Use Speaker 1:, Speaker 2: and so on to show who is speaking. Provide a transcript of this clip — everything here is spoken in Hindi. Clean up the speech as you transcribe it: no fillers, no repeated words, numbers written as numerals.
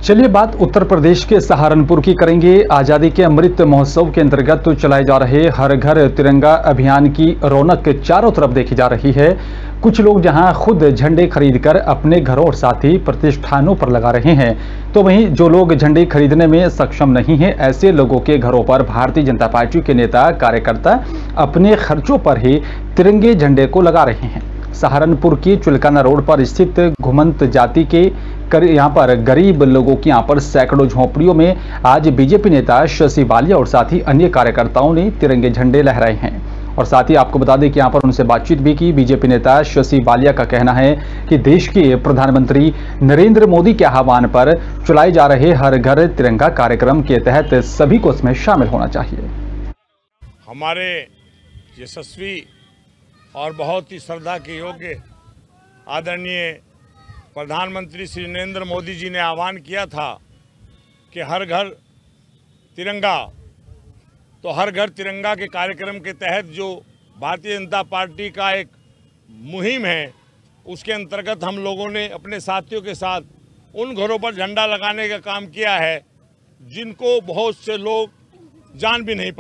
Speaker 1: चलिए बात उत्तर प्रदेश के सहारनपुर की करेंगे। आजादी के अमृत महोत्सव के अंतर्गत तो चलाए जा रहे हर घर तिरंगा अभियान की रौनक चारों तरफ देखी जा रही है। कुछ लोग जहां खुद झंडे खरीदकर अपने घरों और साथ ही प्रतिष्ठानों पर लगा रहे हैं, तो वहीं जो लोग झंडे खरीदने में सक्षम नहीं हैं, ऐसे लोगों के घरों पर भारतीय जनता पार्टी के नेता कार्यकर्ता अपने खर्चों पर ही तिरंगे झंडे को लगा रहे हैं। सहारनपुर की चुलकाना रोड पर स्थित घुमंत जाति के यहाँ पर गरीब लोगों की यहाँ पर सैकड़ों झोंपड़ियों में आज बीजेपी नेता शशि वालिया और साथ ही अन्य कार्यकर्ताओं ने तिरंगे झंडे लहराए हैं। और साथ ही आपको बता दें कि यहाँ पर उनसे बातचीत भी की। बीजेपी नेता शशि वालिया का कहना है कि देश के प्रधानमंत्री नरेंद्र मोदी के आह्वान पर चलाए जा रहे हर घर तिरंगा कार्यक्रम के तहत सभी को इसमें शामिल होना चाहिए।
Speaker 2: हमारे यशस्वी और बहुत ही श्रद्धा के योग्य आदरणीय प्रधानमंत्री श्री नरेंद्र मोदी जी ने आह्वान किया था कि हर घर तिरंगा, तो हर घर तिरंगा के कार्यक्रम के तहत जो भारतीय जनता पार्टी का एक मुहिम है, उसके अंतर्गत हम लोगों ने अपने साथियों के साथ उन घरों पर झंडा लगाने का काम किया है जिनको बहुत से लोग जान भी नहीं